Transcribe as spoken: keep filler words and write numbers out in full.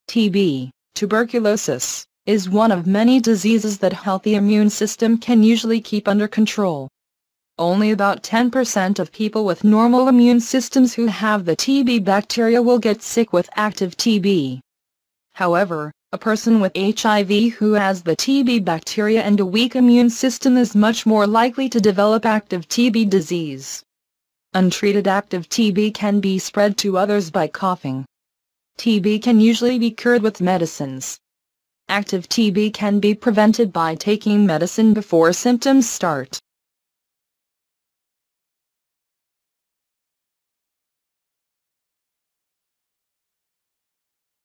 T B, tuberculosis, is one of many diseases that healthy immune system can usually keep under control. Only about ten percent of people with normal immune systems who have the T B bacteria will get sick with active T B. However, a person with H I V who has the T B bacteria and a weak immune system is much more likely to develop active T B disease. Untreated active T B can be spread to others by coughing. T B can usually be cured with medicines. Active T B can be prevented by taking medicine before symptoms start.